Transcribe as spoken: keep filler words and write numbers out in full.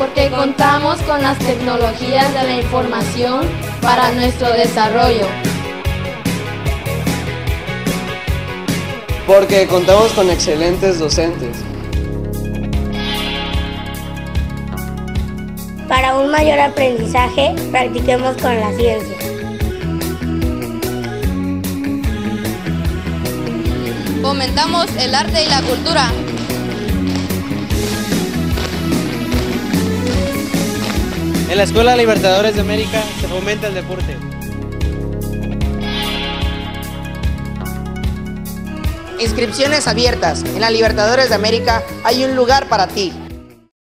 porque contamos con las tecnologías de la información para nuestro desarrollo. Porque contamos con excelentes docentes. Para un mayor aprendizaje, practiquemos con la ciencia. Fomentamos el arte y la cultura. En la Escuela Libertadores de América se fomenta el deporte. Inscripciones abiertas. En la Libertadores de América hay un lugar para ti.